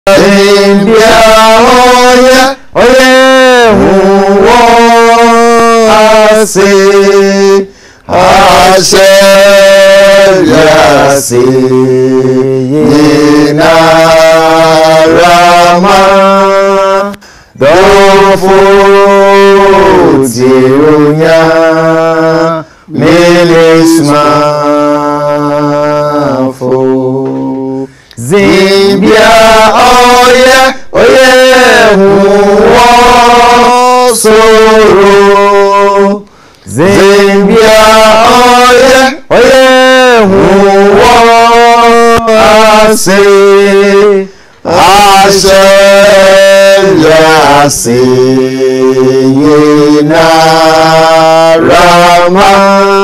Zimbia oye huwo ase ashe yase yina rama dofo tiunya milismafo Zimbia oye huwo soro Zimbia oye huwo ase ashe yase yina rama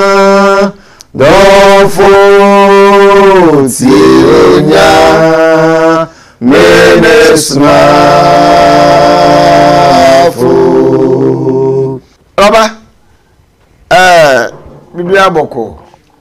dofo tiunya minismafo Baba Biblia boko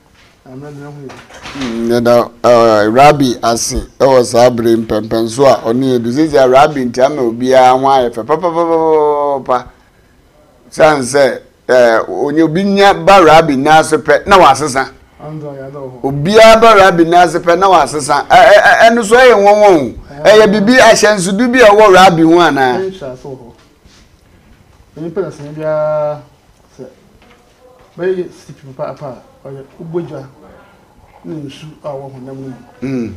Nada Rabbi asi was abri mpempenso a oni eduzizi Rabbi ntiama obia hwa efe papa sanse onye obinya ba Rabbi na asepe na wasesa obia ba Rabbi na asepe na wasesa enu so ye wonwon ye bibi ahyansudu bi a wo Rabbi hu ana ni pela se bia se bay stipi papa oye ubojwa ni nsu a wo honam no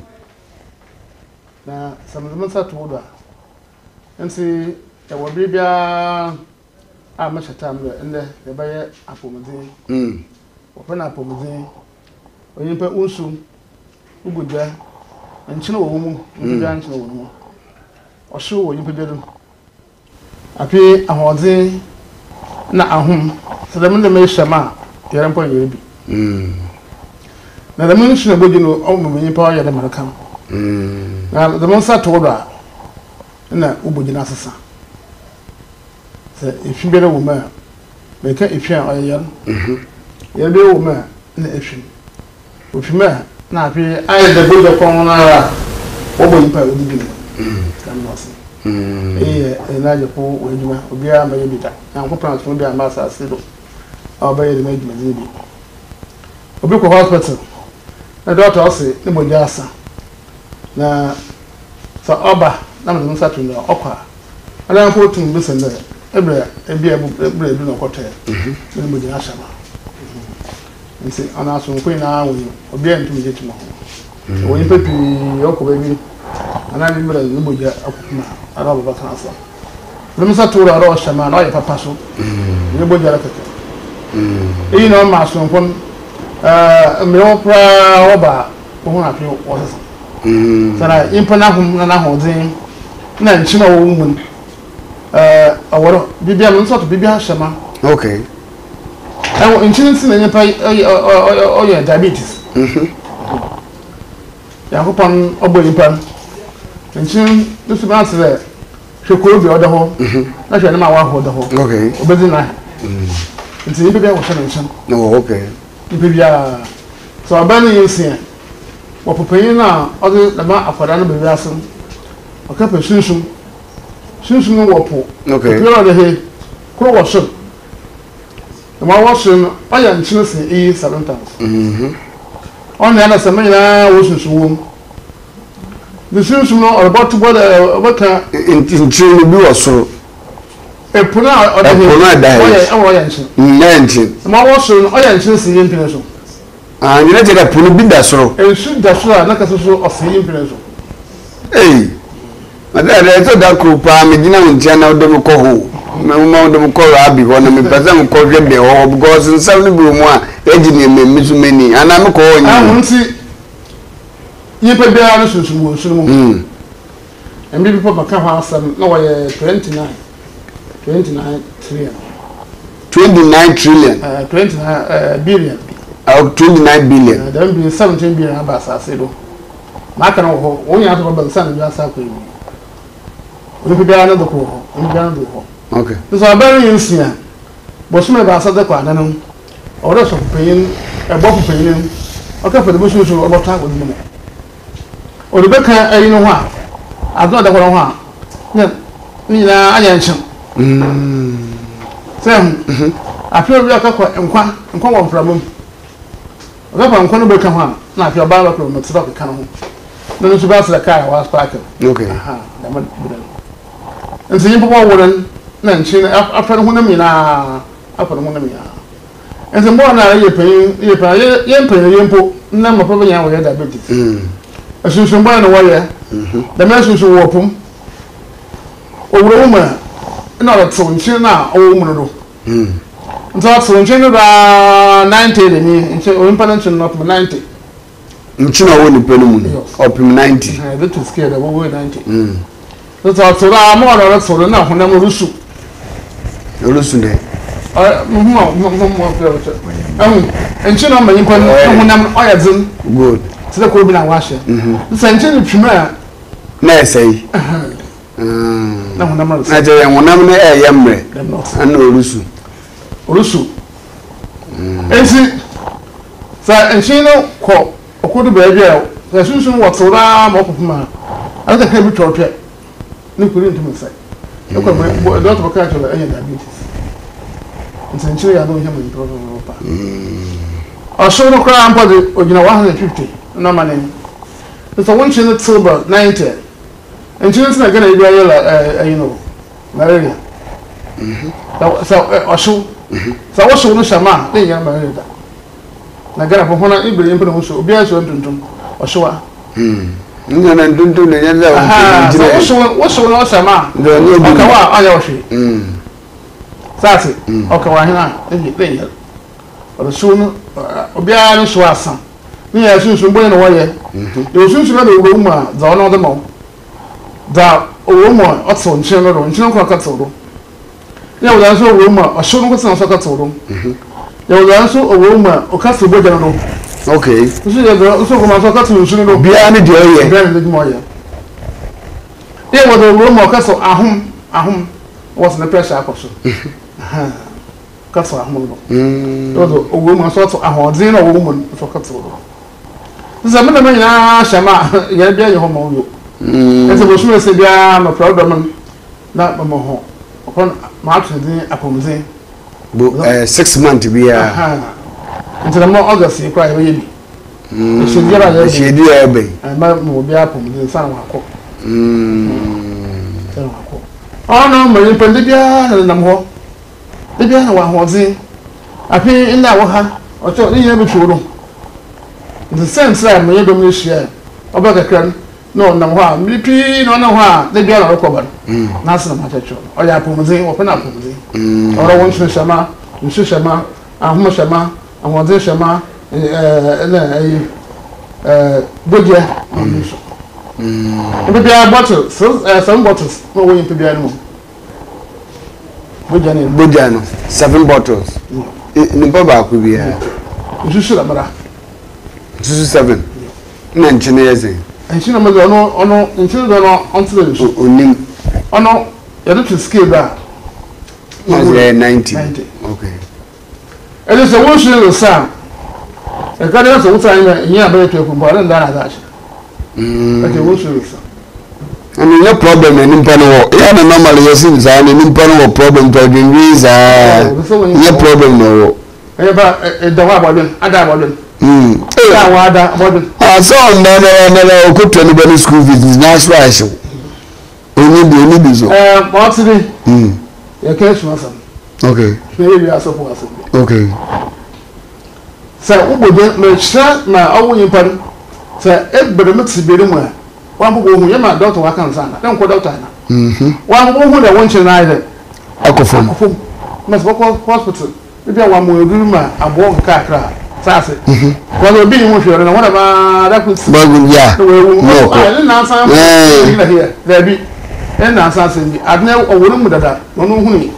na samazama sa to do nti e wo bibia a ma chatam le ende e baye apomodin wo pe na apomodin oyin pe unsu ubojwa nchina wo mu ubojwa nchina wo mu osho wo yin pe bedu api ahodin na ahum so dem na me shama yere mpo yere bi na dem nsu na boji no o mo yin pa yere maraka na dem sa to do na uboji na asesa se ifi bere wo ma me ka ifi a oyere yere be wo ma na ifi ofi ma na api ai de boji ko na ra wo bo yin pa odi bi kan no se na je ko wajuma obia ma yebita na ko plan so bia ma sa sido obaye de majuma zibi obi ko hospital na doctor say ni mo jasa na sa oba na mo sa tun no okwa ala ko tun bi sende ebra ebia ebra bi no kote ni mo jasa ma nsi ana so ko ina wo obia ntum je tuma wo yin pepi yokoba bi ana ni mbra ni mo ja akuma ara baba kansa lemsa tura ro shama na ya papa so ni bo jara kake no ma so pon me o pra oba ho na pe o so sara impana hum na ho din na nchima wo mu aworo bibia no so to bibia shama okay awo nchini sin na nyepa o diabetes ya ko pon obo impa nchini nusu ba se shekoro bi oda ho na hwe na ma wa ho oda ho okay obezi na nti ni bibia wo hwe nchen no okay ni bibia so abani yesia wo popanyin na ode na ma akwada na bibia so o ka pe sunsun no wo po okay yo na he ko wo so ma wo so no aya nchen se 7000 on na se manyina wo sunsun wo the sunsun no about what nchen bi wo so epuna ode he oya nchen nchen ma wo so no aya nchen se yin pine so ni na jeda punu bi da soro ensu da so na ka so o se yin pine so madara to da ko pa me gina nchen na odo ko ho me ma odo ko Rabbi ho na me pesa ko hwebe ho because nsam ni buru mu a eji ni me su mani ana me ko ho nyi nti yipa bia no sunsun wo sunsun mu embi people baka ho asam na wo ye 29 trillion 29 trillion 29 billion 29 billion there be 17 billion aba asase do maka na wo wo nya to ba san bi asa ko yi wo bia na do ko ho wo bia na do ho okay so abere yinsia bo so me ba asa de kwa danu o do so peyin e bo peyin o ka fe de bo so so o bo ta wo ni mo o de be kan ayi no ho adno da ho ha ni na anya nchen se afio bi akakwa nkwa wo mframom akakwa nkwa no be ka ho a na afio ba ba ko mo tso ka no ho no so ba sala kai wa spark okay da man budan nti yin popo woran na nchi afra ho na mi na afra ho na mi ya nti mo na ye pen ye mpo na mo popo nya wo ya diabetes asunsun ba na wo ya da me asunsun wo pum owuro mu na o tso nchi na o mu no do nti tso nchi no da 90 de ni nchi o impa nchi no 90 nchi na wo ni penu mu up 90 that is scared of over 90 so tso da mo na tso na ho na mo rusu ne nchi na ma impa no ho na o ya zin good tse ko bi na wa hye nti nchi ni twima na esai na ho na ma na je yan wonam na yemre ana orusu ensi sa nchi no ko okodu ba bia sa sunsun wotora ma okofuma aka ka bi twotwe ni kuri ntum sai e ko mo do to ka chola anya diabetes nti ya no hia mo problem pa so no kra ampa de ogina 150 no mane so won chin silver 90 nti na gana bia yela you know malaria so so no shama de ya malaria na gara po hona ibere impe no so obi aso ntonton oshowa nga na ntonton ne nyanda wo so no sama oka wa aya ohwe sase oka wa hina de ya o so no obi a no so asa ni ya sunsun bo ne wo ye de sunsun na de wo mu a za ono de mo da owo mu o tso nchen no nchen ko ka tso do ya wo da so owo mu o so no ko tso ka tso do ya wo so owo mu o ka so bo jana no okay so ya do so ko ma so ka tso nchen no bia ne de oye bia ne de mo ye ya wo do owo mu o ka so ahum was the pressure akoso ka so ahum no do owo mu so to ahodin na owo mu so ka tso do so me na nyina shama ya bia ye ho ma wo ese bo sume se bia no problem na mo ho okon ma atudin apomzen 6 months bia nti na mo August e kwa ye bi shedi ya be ma mo bia apomzen san wa ko san wa ko ono mo yin pende bia na nam ho de bia na wa hozen afi ina wo ha o to ni ye bi churo the sense that mo ye do mi share obaka kran no nam ho a mipi no na ho a de bia na rekoba na asena ma chacho o ya apomzen o pena apomzen ora won chun shama nsu shama ahoma shama ahonze shama bodia nsu e bia bottle some bottles no wo yin bia no bodia no 7 bottles ni baba ko bia nsu la mara nsu 7 na nchine yeze nchi na mazo ono nchi do no onto the show onim ono ya do to scale da 90 okay ele se wo shi lo sa e ka de so wuta yin yin abere to kun bo ran da na da shi ake wo shi lo sa ani no problem ni mpa no ya na normal yesin za ni mpa no problem to the reason ya problem no e ba da wa bodun ada bodun ya wa ada bodun so na okotwa ni bani school fees na swash oni bi so mo ti ni ya ke shi masam okay me bi aso fo aso okay sa ubodo me hira na awunyin pan sa ebere mti bere mu a wa mbo hu yema doctor wa kan sana dan ko doctor na wa mbo hu da wonchin na ile akofom mas boko hospital bi wa mo edu ma abo ka kra sase ko no bi mu hwere na wona ma da ku bagun ya no ko na san na here there bi na san san bi adne owuru mu dada no hu ni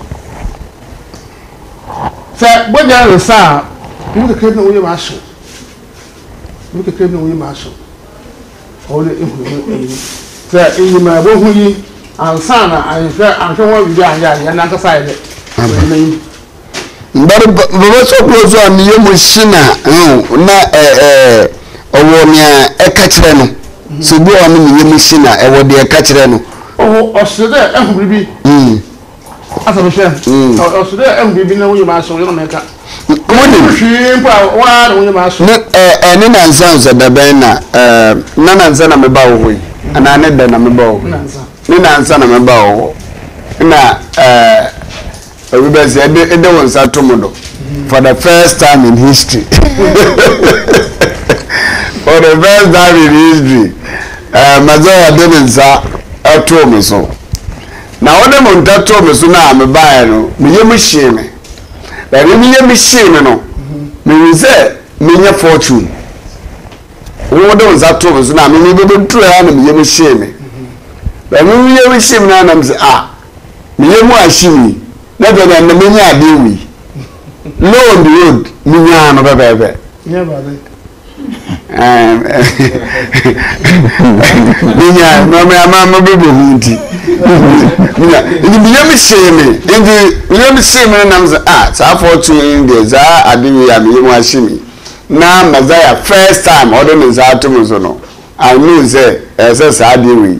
sa boja le sa mu ke krebe no we ma sho mu ke krebe no we ma sho ole ehu sa eyi ma bo hu yi ansana anhwe wa bi ya na nkasa ile mbare baba so close on ye mo shina na owo nia e ka kire no so bi on me ye machine e wo de ka kire no o so de ehun bibi asa me hwe o so de ehun bibi na wo yema so yo meka woni hwe mpa wa na wo yema so ne nansa so da ben na nansa na me ba wo hoyi ana ne da na me ba wo ne nansa na me ba wo na everybody said it was Satomodo for the first time in history. For the first time in history, Mazaya didn't say a told so. Now, what I'm on that told me so now, I'm a buyer, me machine. But me machine, no, me say, me fortune. What was that told me so now, me be try me machine. But me machine now, I'm say, me machine. Never than the many are low on the road, Minya no baby. Yeah, brother. Minya, no, my mamma baby. You me say me, you me say me, and I'm so fortunate in this. I do, I'm washing me. Now, Mazaya, first time, ordering that to Musono. I knew, say, as I do,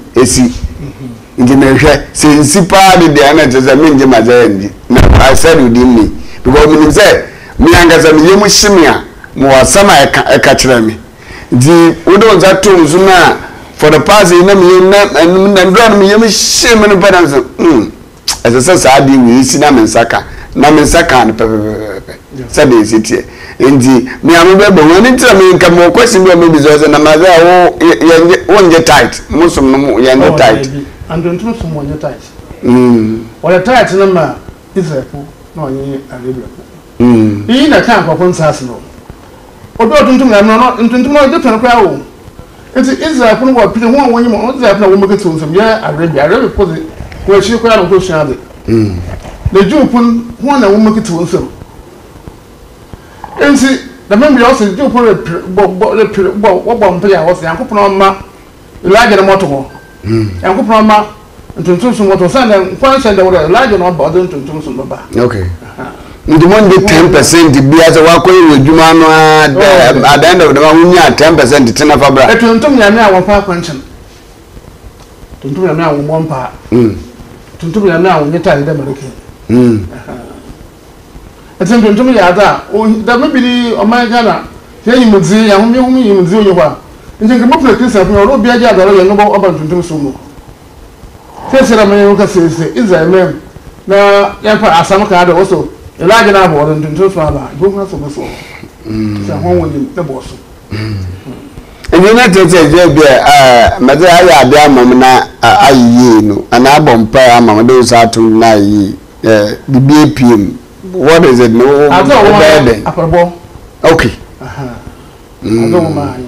Intimate since party the energy as a mingy mazendi. I said within me because me say me angaza me yemu shimia mo sama e kachira me di wodo za to nzuna for the past na me na ndra me yemu shimia no balance as a say adi we si na me nsaka na pepe said is it ndi me ambe bo woni tira me nka mo question be me bizo na maza wo nje tight musum no yanje tight and don't know someone your tight. What a tight number is a pool, no, a liberal. In a camp of one's arsenal. Or don't do not into no different crowd. It is a pool of pretty one when you want to have no woman to some yeah, I really put it where she crowd of shade. The Jew put one a woman to some. And see, the memory also do put what one player was the uncle on ma, like a motor. And from Ntonton what was and function that were large enough bother Ntonton Baba. Okay. The one the 10% to be as a walk with Jumano at the end of the one 10% to Tina Fabra. Ntonton Yamia one part pension. Ntonton Yamia one part. Ntonton Yamia when you tell them again. It's Ntonton Yada, oh, that may be on my Ghana. Here you would see, and you would see you are. In the book of Christmas, we will be a gather and know about to do so. First, America says, is a man. Now, Yampa Asamaka also, a large number than to do father. Go have some soul. It's a home with the boss. And you're not saying, Mother, I am Mamma, I know, an album pair, Mamma, those are to lie, the BPM. What is it? No, I don't know. Okay. I don't mind.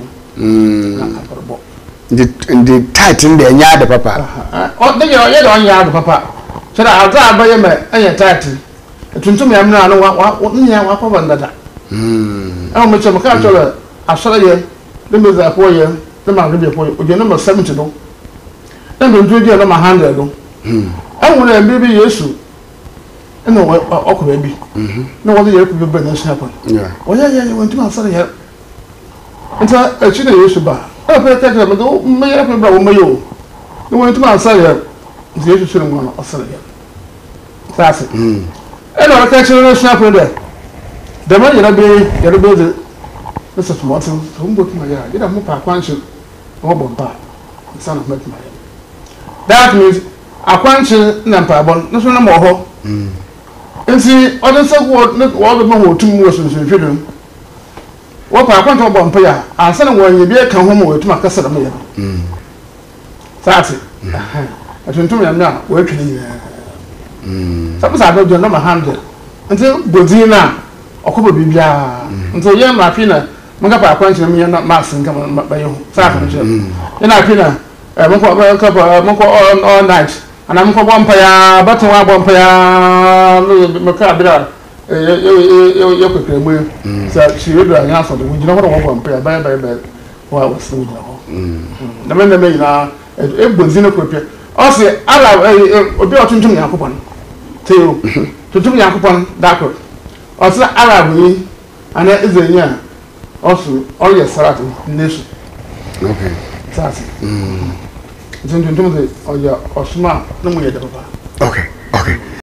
The tight in the yard, papa. Oh, then you're on yard, papa. So I'll drive by your man, and you're tight. To me, I'm not what near what that. I'll make some culture. I saw you, the mother for you, the man will be for you, your number 70. Then don't do your number 100. I want a baby issue. And no, okay, baby. No other year could be better happen. Yeah. Well, yeah, you went to my son here. It's a china used to buy. I pay attention to the may have been Mayo. You went to my son, the issue shouldn't want to sell it. That's it. And I catch a snap in there. The money that be your building. Mr. Martin, whom put my yard, you don't move a quantum or bomba, the son of my. That means a quantum number, no sooner more. And see, other support, not all the more 2 motions in freedom. What I want to bomb I send when you be a come home to my customer. That's it. I turn to me now, working. Suppose I don't know my handle until Bodina or Copa Bibia until young Martina, Manga quenching me and not Marson come by you. Then I pina a couple all night. And I'm for one pair, but one pair, Macabra. You could claim, so she would answer the window of one pair by while I was still the men made now a benzino copy. Also, I love a bit to me, Yakupon. To me, Yakupon, Dako. Also, I love me, and that is a year. Also, all your Sarati nation. Okay. sase ntontom de ɔyɛ ɔsoma na mo yɛ de papa